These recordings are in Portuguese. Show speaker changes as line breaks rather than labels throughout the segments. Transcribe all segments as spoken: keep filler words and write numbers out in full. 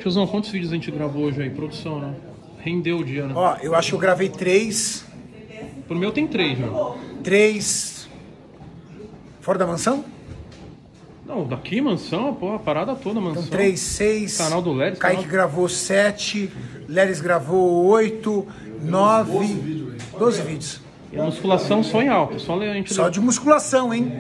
Tiozão, quantos vídeos a gente gravou hoje aí? Produção, né? Rendeu o dia, né?
Ó, eu acho que eu gravei três.
Pro meu tem três, já.
Três. Fora da mansão?
Não, daqui, mansão, pô, a parada toda, mansão.
Então, três, seis.
Canal do Leris.
Kaique
canal...
gravou sete. Leris gravou oito. Nove. Doze vídeos.
E a musculação só em alta, só a gente.
Só de musculação, hein?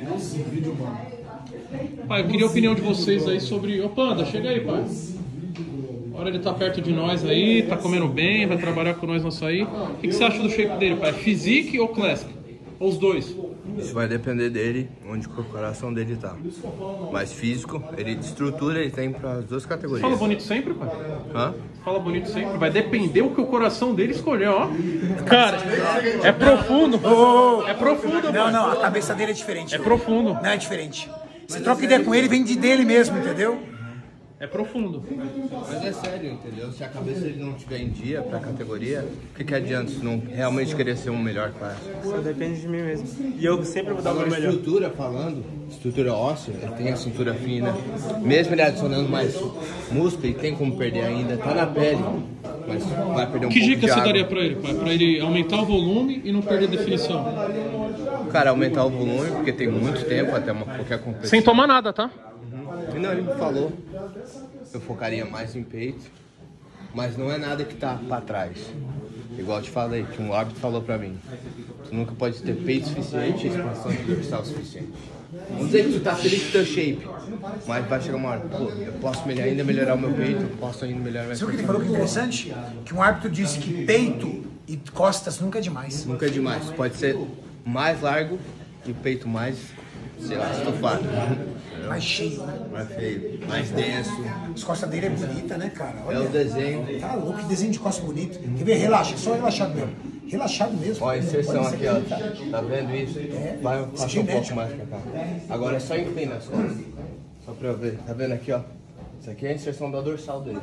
Pai, eu queria a opinião de vocês aí sobre. Ô, Panda, chega aí, pai. Agora ele tá perto de nós aí, tá comendo bem, vai trabalhar com nós no açaí. O que, que você acha do shape dele, pai? Physique ou classic? Ou os dois?
Isso vai depender dele, onde o coração dele tá. Mas físico, ele de estrutura, ele tem para as duas categorias.
Fala bonito sempre, pai?
Hã?
Fala bonito sempre. Vai depender o que o coração dele escolher, ó. Cara, é profundo.
Oh,
é profundo,
Não,
pai.
não, a cabeça dele é diferente.
É profundo.
Não é diferente. Você troca ideia com ele, vem de dele mesmo, entendeu?
É profundo.
Mas é sério, entendeu? Se a cabeça dele não estiver em dia pra categoria, o que, que adianta se não realmente querer ser um melhor classe?
Só depende de mim mesmo. E eu sempre vou dar o meu
Agora,
melhor.
estrutura falando, estrutura óssea, ele tem a cintura fina. Mesmo ele adicionando mais músculo, ele tem como perder ainda, tá na pele. Mas vai perder um
Que
pouco
dica
de
você
água.
daria pra ele, pai? Pra ele aumentar o volume e não perder definição?
Cara, aumentar o volume, porque tem muito tempo até uma, qualquer competição.
Sem tomar nada, tá?
E não, ele me falou, eu focaria mais em peito, mas não é nada que tá pra trás. Igual eu te falei, que um árbitro falou pra mim, tu nunca pode ter peito suficiente e expansão de dorsal suficiente. Vamos dizer que tu tá feliz com o teu shape, mas vai chegar uma hora, pô, eu posso melhor, ainda melhorar o meu peito, eu posso ainda melhorar minha
Você viu o que ele falou que é interessante? Que um árbitro disse que peito e costas nunca é demais.
Nunca é demais, pode ser mais largo e o peito mais, sei lá, estufado.
Mais cheio, né?
Mais feio, mais denso.
As costas dele é bonita, né, cara?
É o desenho.
Tá louco, que desenho de costas bonito. Quer ver? Relaxa, só relaxado mesmo. Relaxado mesmo.
Ó, a inserção
Olha
aqui,
isso
ó. Tá vendo isso? Vai passar um
genético.
pouco mais pra cá. Agora é só inclina as costas. Só pra eu ver. Tá vendo aqui, ó? Isso aqui é a inserção da dorsal dele.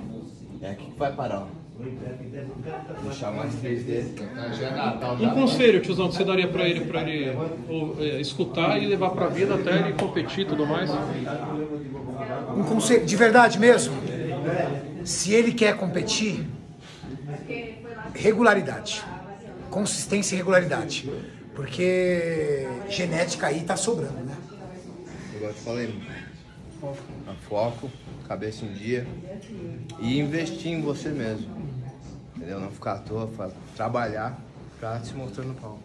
É aqui que vai parar, ó. Deixar mais três dedos.
Um conselho, tiozão, que você daria pra ele, pra ele ou, é, escutar e levar pra vida até ele competir e tudo mais?
Um conselho, de verdade mesmo, se ele quer competir, regularidade, consistência e regularidade, porque genética aí tá sobrando, né?
Igual eu te falei, a foco, cabeça em dia e investir em você mesmo, entendeu? Não ficar à toa, trabalhar pra se mostrar no palco.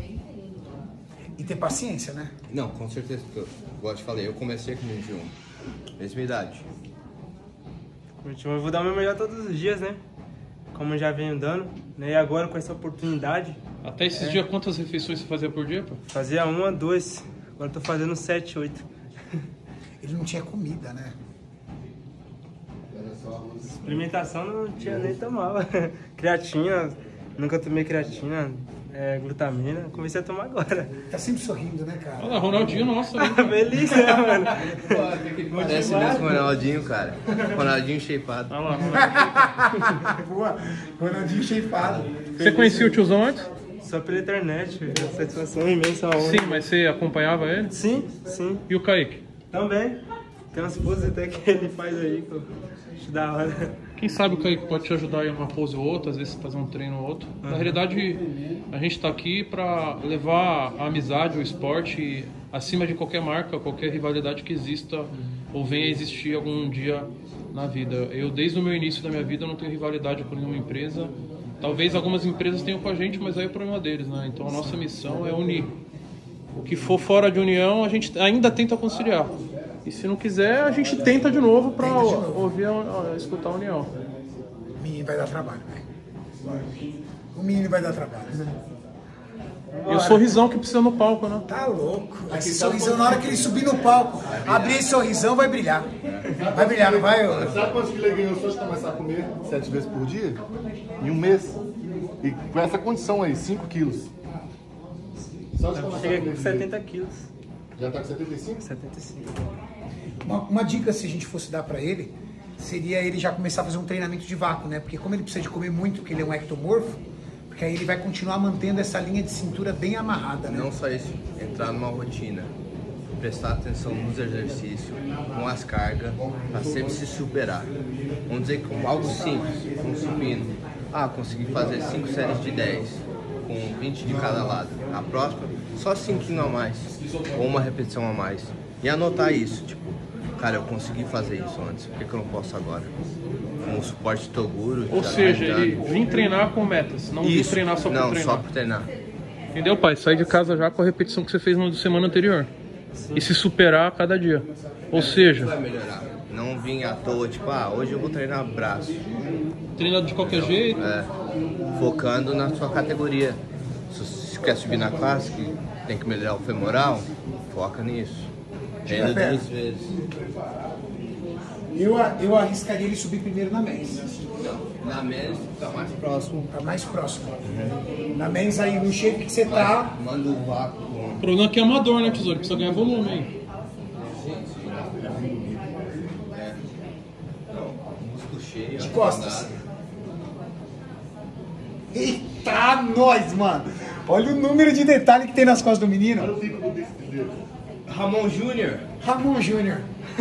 E ter paciência, né?
Não, com certeza, porque eu, igual eu te falei, eu comecei com vinte e um, mesma idade.
Eu vou dar o meu melhor todos os dias, né? Como eu já venho dando, né? E agora com essa oportunidade,
Até esses
É.
dias, quantas refeições você fazia por dia, pô?
fazia uma, duas, agora tô fazendo sete, oito.
Ele não tinha comida, né?
Alimentação não tinha nem tomava. Creatina, nunca tomei creatina, é, glutamina, comecei a tomar agora.
Tá sempre sorrindo, né, cara?
Olha lá, Ronaldinho, nossa, né?
Feliz, né, mano?
Parece mesmo o Ronaldinho, cara. Ronaldinho shapeado.
Olha lá, Ronaldinho.
Boa, Ronaldinho shapeado.
Você conhecia o tiozão antes?
Só pela internet, a satisfação imensa. Honra.
Sim, mas você acompanhava ele?
Sim, sim.
E o Kaique?
Também. Tem umas poses até que ele faz aí, pô. Acho da hora.
Quem sabe o Kaique pode te ajudar em uma pose ou outra, às vezes fazer um treino ou outro. Na realidade, a gente tá aqui para levar a amizade, o esporte acima de qualquer marca, qualquer rivalidade que exista ou venha a existir algum dia na vida. Eu, desde o meu início da minha vida, não tenho rivalidade com nenhuma empresa. Talvez algumas empresas tenham com a gente, mas aí é o problema deles, né? Então a nossa missão é unir. O que for fora de união, a gente ainda tenta conciliar. E se não quiser, a gente tenta de novo para ouvir, a, a, escutar a união.
O menino vai dar trabalho, velho. O menino vai dar trabalho.
E o sorrisão que precisa no palco, né?
Tá louco. Esse sorrisão, na hora que ele subir no palco, abrir esse sorrisão, vai brilhar. Vai brilhar, não vai? ô?
Sabe quantos que ele ganhou só de começar a comer sete vezes por dia? Em um mês. E com essa condição aí, cinco quilos. Só de começar a
Cheguei
comer.
com setenta quilos.
Já tá com setenta e cinco?
setenta e cinco.
Uma, uma dica, se a gente fosse dar pra ele, seria ele já começar a fazer um treinamento de vácuo, né? Porque como ele precisa de comer muito, porque ele é um ectomorfo, porque aí ele vai continuar mantendo essa linha de cintura bem amarrada, né?
Não só isso, entrar numa rotina. prestar atenção nos exercícios, com as cargas, para sempre se superar. Vamos dizer que com algo simples, com um supino. Ah, consegui fazer cinco séries de dez, com vinte de cada lado. A próxima, só cinco a mais, ou uma repetição a mais. E anotar isso, tipo, cara, eu consegui fazer isso antes, por que, que eu não posso agora? Com o suporte Toguro.
Ou seja, ele vir treinar com metas, não vir treinar só por
não,
treinar.
só por treinar.
Entendeu, pai? Sair de casa já com a repetição que você fez na semana anterior. Sim. E se superar a cada dia. Ou seja...
vai melhorar. Não vir à toa, tipo, ah, hoje eu vou treinar braço.
Treina de qualquer Entendeu? jeito?
É. Focando na sua categoria. Se você quer subir na classe, tem que melhorar o femoral, foca nisso. Treina duas vezes.
Eu, eu arriscaria ele subir primeiro na mens.
Na mens tá mais próximo.
Tá mais próximo. Uhum. Na mens aí, no shape que você tá...
Manda o vácuo.
O problema é que é amador, né, tesouro? Precisa ganhar volume aí.
Sim, sim. É. Músculo cheio.
De costas. Eita, nós, mano! Olha o número de detalhe que tem nas costas do menino.
Olha o pico do bico dele.
Ramon Júnior.
Ramon Júnior.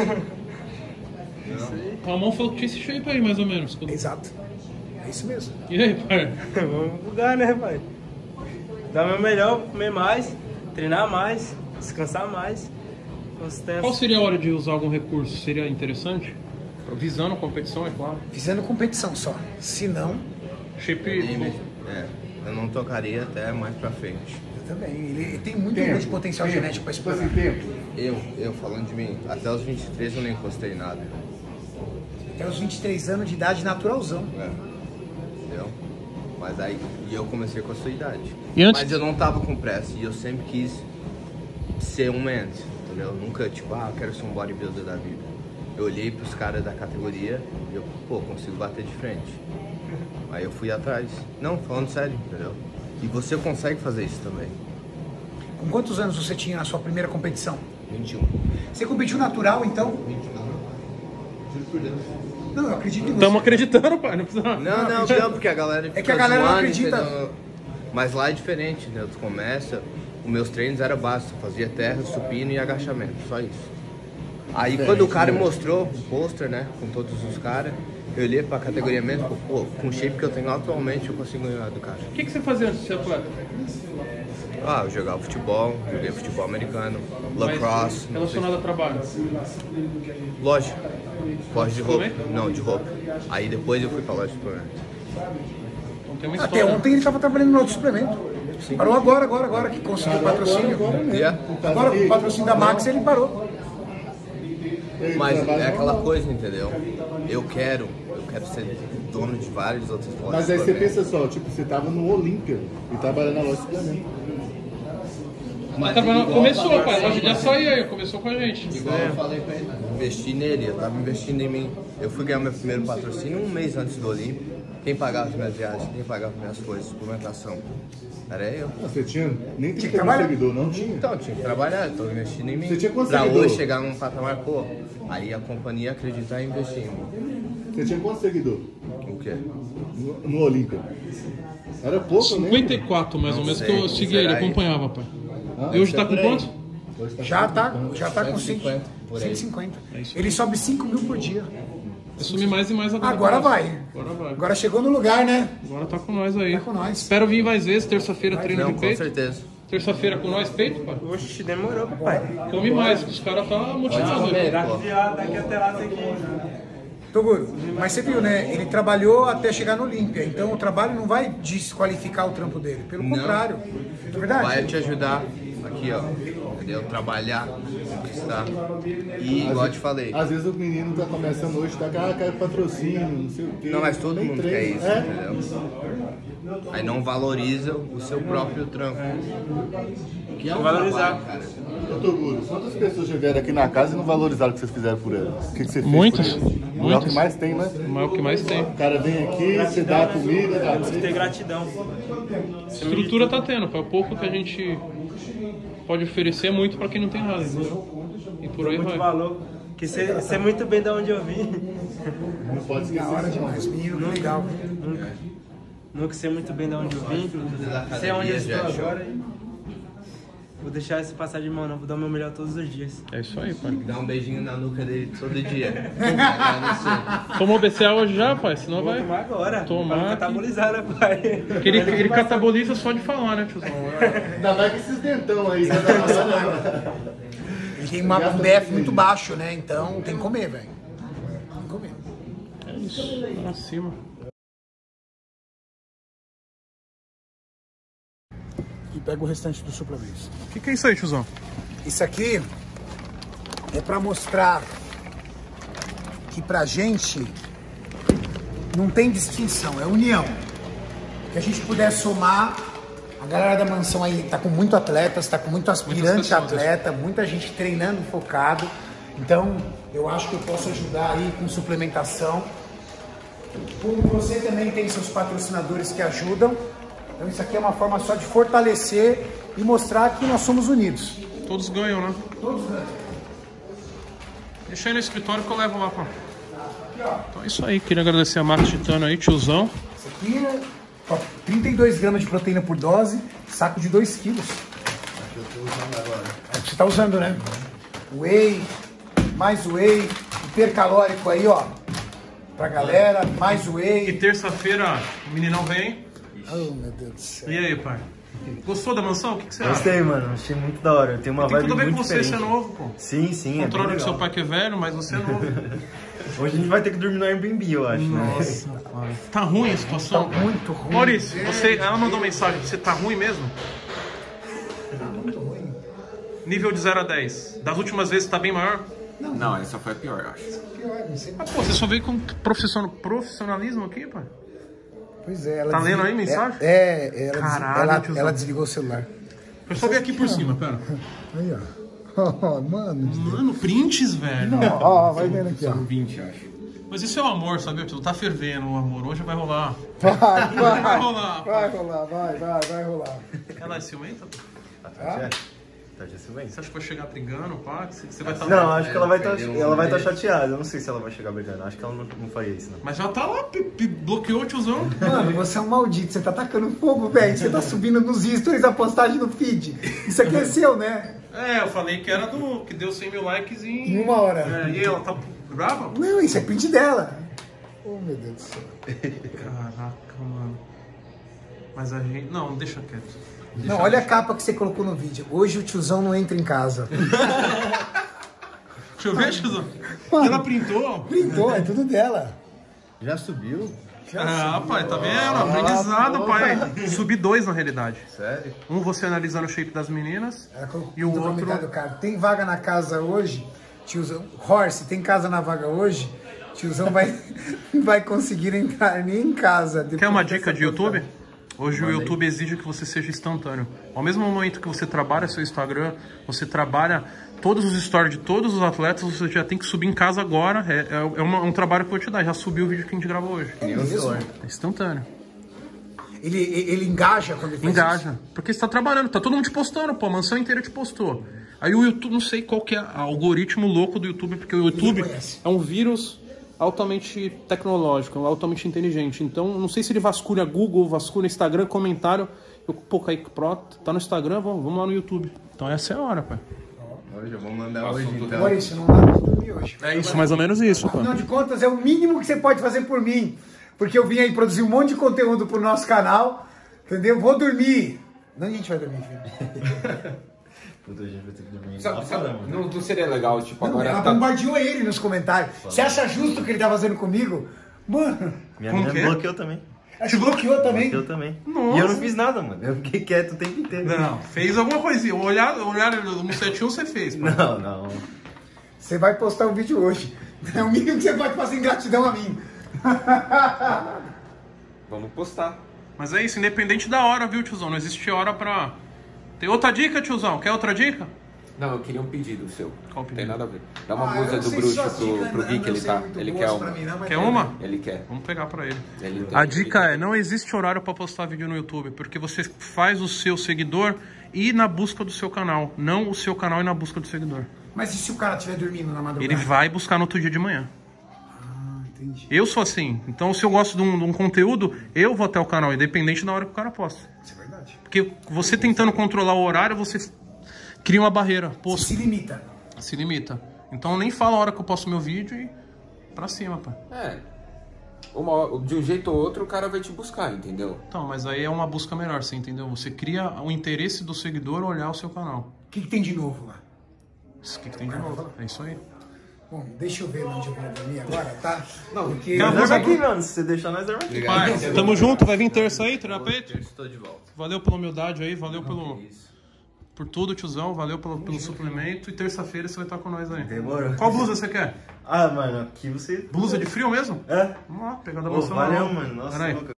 O Ramon falou que tinha esse shape aí, mais ou menos.
Exato. É isso mesmo.
E aí, pai?
Vamos bugar, né, pai? Dar o meu melhor, comer mais, treinar mais, descansar mais. Consistência.
Qual seria a hora de usar algum recurso? Seria interessante? Visando a competição, é claro.
Visando competição só. Se não...
Shape...
É, eu não tocaria até mais pra frente.
Eu também. Ele, ele tem muito tempo, de potencial
tempo,
genético pra explorar.
Tempo.
Eu, eu falando de mim, até os vinte e três eu nem encostei em nada.
Até os vinte e três anos de idade, naturalzão.
É. Entendeu? Mas aí e eu comecei com a sua idade.
E antes...
Mas eu não tava com pressa e eu sempre quis ser um antes, entendeu? Nunca, tipo, ah, eu quero ser um bodybuilder da vida. Eu olhei pros caras da categoria e eu, pô, consigo bater de frente. Aí eu fui atrás. Não, falando sério, entendeu? E você consegue fazer isso também.
Com quantos anos você tinha na sua primeira competição?
vinte e um.
Você competiu natural, então?
vinte e um.
Não, eu acredito em você.
Estamos acreditando, pai. Não precisa...
Não, não, não, porque a galera fica
É que a galera não
zoando,
acredita.
entendeu? Mas lá é diferente, né? Tu começa, os meus treinos eram básicos, fazia terra, supino e agachamento, só isso. Aí quando o cara mostrou o pôster, né, com todos os caras, eu olhei pra categoria mesmo, pô, com o shape que eu tenho atualmente, eu consigo ganhar do cara.
O que, que você fazia antes de ser atleta?
Ah, eu jogava futebol, joguei futebol americano, lacrosse.
Mas relacionado a trabalho?
Loja. Loja de roupa. Não, de roupa. Aí depois eu fui pra loja de suplemento.
Então tem uma
Até
história.
ontem ele estava trabalhando no outro suplemento. Sim. Parou agora, agora, agora que conseguiu o patrocínio.
Yeah.
Agora com o patrocínio da Max ele parou.
Mas é aquela coisa, entendeu? Eu quero, eu quero ser dono de vários outros lojas.
Mas aí você pensa só, tipo, você tava no Olímpia e trabalhando na loja de suplemento.
Mas trabalhando... Começou, pai. A loja já saiu aí, começou com a gente.
Igual eu falei pra ele, investi nele, eu tava investindo em mim. Eu fui ganhar meu primeiro patrocínio um mês antes do Olímpio. Quem pagava as minhas viagens, quem pagava minhas coisas, suplementação? Era eu.
Você tinha nem
Tinha que
trinta mil
trabalhar.
seguidor, não tinha?
Então, tinha que trabalhar, tô investindo em mim.
Você tinha quantos
pra
seguidores?
hoje chegar num patamar, pô, aí a companhia acreditar e investir em mim.
Você tinha quantos seguidores
O quê?
no, no Olímpia? Era pouco, né?
cinquenta e quatro mais ou
Não
menos
sei,
que eu seguia ele,
será aí?
acompanhava, pai.
Ah,
E hoje
você
tá
é
com
por aí.
quanto?
Hoje
Já tá, já tá com
cento e cinquenta, por aí.
cento e cinquenta.
É isso.
Ele sobe cinco mil por dia.
Assumi mais e mais agora.
Agora vai.
Agora vai.
Agora chegou no lugar, né?
Agora tá com nós aí.
Tá com nós.
Espero vir mais vezes, terça-feira treino
Não,
de
com
peito.
certeza.
Terça-feira com nós, peito, pai.
Oxe, demorou, papai.
Come mais, que os caras tá motivados aí.
Daqui, daqui até lá tem que...
Toguro, mas você viu, né? Ele trabalhou até chegar no Olímpia. Então o trabalho não vai desqualificar o trampo dele. Pelo
Não.
contrário. Não é verdade?
Vai te ajudar aqui, ó. Entendeu? Trabalhar, conquistar. E igual eu te falei.
Às vezes o menino tá começando hoje, tá com ah, quero patrocínio, não sei o quê.
Não, mas todo
Nem
mundo quer
treino.
isso,
É.
entendeu? Aí não valoriza o seu próprio trampo. Que é um
Valorizar.
trabalho, cara.
Ô, Toguro, quantas pessoas já vieram aqui na casa e não valorizaram o que vocês fizeram por elas? O que, que você fez
Muitas,
por eles? Não é o
muitas.
que mais tem, né?
Mas é o que mais tem.
O cara vem aqui, você dá a comida, dá
Tem que ter gratidão.
A estrutura tá tendo, pai. O pouco que a gente pode oferecer é muito pra quem não tem nada, entendeu? E por aí
Muito
vai.
valor. Que você sei muito bem de onde eu vim.
Não pode esquecer.
Da hora
disso, não.
demais, menino, que legal.
Nunca. Nunca sei muito bem de onde eu vim. Sei onde eu estou agora. Vou deixar esse passar de mão, não. Vou dar o meu melhor todos os dias.
É isso aí, pai.
Dá um beijinho na nuca dele todo dia.
Tomou B C A hoje já, pai? Senão
Vou
vai...
tomar agora.
Tomar
Pra não
que-
catabolizar, né, pai?
Porque ele, ele cataboliza só de falar, né, tiozão?
Ainda mais com esses dentão aí.
Ele tem uma, um B F muito baixo, né? Então tem que comer, velho. Tem que comer.
É isso, pra cima.
E pega o restante do suplemento.
O que, que é isso aí, tiozão?
Isso aqui é pra mostrar que pra gente não tem distinção, é união. Que a gente puder somar, a galera da mansão aí tá com muito atletas, tá com muito aspirante
pessoas.
atleta, muita gente treinando focado. Então eu acho que eu posso ajudar aí com suplementação. Como você também tem seus patrocinadores que ajudam. Então isso aqui é uma forma só de fortalecer e mostrar que nós somos unidos.
Todos ganham, né?
Todos ganham.
Deixa aí no escritório que eu levo lá, pô. Então é isso aí, queria agradecer a Max Titano aí, tiozão.
Isso aqui é ó, trinta e dois gramas de proteína por dose, saco de dois quilos.
Eu tô usando agora.
É o que você tá usando, né? Whey, mais whey, hipercalórico aí, ó. Pra galera, mais
E
whey.
terça-feira o meninão vem.
Oh, meu Deus do céu.
E aí, pai? Gostou da mansão? O que, que você acha?
Gostei, mano. Achei muito da hora. Tem uma
Tem
vibe
tudo a ver
muito
com você,
diferente.
você é novo, pô.
Sim, sim.
Controla
é
que
bem
seu
legal.
pai que é velho, mas você é novo.
Hoje a gente vai ter que dormir no Airbnb, eu acho, né?
Nossa, pai. Tá ruim a situação?
Tá muito ruim.
Maurício, você, ela mandou mensagem, você tá ruim mesmo?
Muito ruim.
Nível de zero a dez. Das últimas vezes tá bem maior?
Não, essa foi a pior, eu acho.
Pior, não sei.
Ah, pô, você só veio com profissional, profissionalismo aqui, pai?
Pois é, ela
Tá lendo
desli-
aí mensagem?
É, é ela,
Caralho,
des- ela,
tiozão.
ela desligou o celular.
Eu só veio aqui por cima, pera.
Aí, ó. Oh, mano.
Mano, prints, velho.
Ó, ó, vai vendo aqui, ó.
vinte, acho.
Mas isso é o amor, sabe, tio? Tá fervendo o amor. Hoje vai rolar.
Vai,
Vai
vai.
rolar.
Vai rolar, vai, vai, vai rolar.
Ela é ciumenta?
A Tati é. Tati é silêncio.
Você acha que vai chegar brigando, pá? Você você vai estar...
Não, acho que ela vai estar
perdeu um
ela vai tá
beijo.
chateada. Eu não sei se ela vai chegar brigando. Acho que ela não, não faria isso, não.
Mas já tá lá, pi- pi- bloqueou o tiozão.
Mano, você é um maldito, você tá tacando fogo, velho. Você tá subindo nos stories a postagem no feed. Isso aqui é seu, né?
É, eu falei que era do... que deu cem mil likes em...
Em uma hora.
É, e ela tá brava?
Não, isso é print dela. Oh, meu Deus do céu.
Caraca, mano. Mas a gente... Não, deixa quieto.
Não, olha a capa que você colocou no vídeo. Hoje o tiozão não entra em casa.
Deixa eu ver, tiozão.
Mano.
Ela printou.
Printou, é tudo dela.
Já subiu?
Ah, pai, tá vendo? Aprendizado, pai. Subi dois na realidade.
Sério?
Um você analisando o shape das meninas.
Ela colocou
E o
no
outro-
comentário do cara. Tem vaga na casa hoje? Tiozão. Horse, tem casa na vaga hoje? Tiozão vai, vai conseguir entrar nem em casa. depois
Quer uma
dessa
dica de YouTube?
postagem.
Hoje o YouTube exige que você seja instantâneo. Ao mesmo momento que você trabalha seu Instagram, você trabalha todos os stories de todos os atletas, você já tem que subir em casa agora. É, é, é uma- um trabalho que eu vou te dar. Já subiu o vídeo que a gente gravou hoje.
É mesmo?
É instantâneo.
Ele, ele engaja quando ele faz
Engaja.
isso?
Porque você tá trabalhando, tá todo mundo te postando, pô, a mansão inteira te postou. Aí o YouTube, não sei qual que é o algoritmo louco do YouTube, porque o YouTube
conhece.
é um vírus altamente tecnológico, altamente inteligente. Então, não sei se ele vasculha Google, vasculha Instagram, comentário. Eu, pô, Kaique, pronto, tá no Instagram, vamos, vamos lá no YouTube. Então essa é a hora, pai.
Hoje eu vou mandar hoje então.
Maurício, não dá pra dormir hoje.
É isso, mais ou menos isso, pô.
Afinal de contas, é o mínimo que você pode fazer por mim. Porque eu vim aí produzir um monte de conteúdo pro nosso canal. Entendeu? Vou dormir. Não, a gente vai dormir, filho.
Puta, a gente vai ter que dormir.
Sabe,
lá
sabe,
fora, mano.
não, não seria legal, tipo,
Não,
agora
ela
tá...
bombardeou ele nos comentários. Você acha justo o que ele tá fazendo comigo? Mano,
Minha
Como
menina
que é?
bloqueou também.
te bloqueou também.
Bloqueou também.
Nossa.
E eu não fiz nada, mano. Eu fiquei quieto o tempo inteiro.
Não, fez alguma coisinha. O olhar, o olhar no sete um você fez, pô.
Não, não.
Você vai postar um vídeo hoje. É o mínimo que você pode fazer em gratidão a mim.
Vamos postar.
Mas é isso, independente da hora, viu, tiozão? Não existe hora pra... Tem outra dica, tiozão? Quer outra dica?
Não, eu queria um pedido seu.
Qual
Tem
pedido?
nada a ver. Dá uma
Ah, eu
blusa
não
do
sei se
bruxo
suas
pro,
dicas
pro Gui
não
que ele
são
tá.
muito
Ele
boas
quer
pra
uma.
mim, não, mas
Quer
tudo
uma?
bem.
Ele quer.
Vamos pegar pra ele.
Ele tem,
A
ele
dica
tem.
é, não existe horário para postar vídeo no YouTube, porque você faz o seu seguidor ir na busca do seu canal, não o seu canal ir na busca do seguidor.
Mas e se o cara estiver dormindo na madrugada?
Ele vai buscar no outro dia de manhã.
Ah, entendi.
Eu sou assim, então se eu gosto de um, de um conteúdo, eu vou até o canal, independente da hora que o cara posta.
Isso é verdade.
Porque você tentando controlar o horário, você cria uma barreira.
Você
Posto.
se limita.
Se limita. Então nem fala a hora que eu posto meu vídeo e pra cima, pá.
É. Uma, de um jeito ou outro o cara vai te buscar, entendeu?
Então, mas aí é uma busca melhor, você entendeu? Você cria o interesse do seguidor olhar o seu canal.
O que, que tem de novo lá?
O que, que tem de novo? É isso aí.
Bom, deixa eu ver onde eu vou dormir agora, tá?
Não,
Porque...
Não,
Dorme
vou-
aqui, mano. Se você deixar, nós dormimos aqui.
Pai, tamo junto, vai vir terça aí, terapeuta?
Estou de volta.
Valeu pela humildade aí, valeu pelo, por tudo, tiozão, valeu pelo, pelo suplemento. E terça-feira você vai estar com nós aí.
Demorou.
Qual blusa você quer?
Ah, mano, aqui você...
Blusa de frio mesmo?
É?
Vamos lá, pegar da
Pô,
moção.
valeu,
lá.
mano. Nossa,
Pera aí.
louca.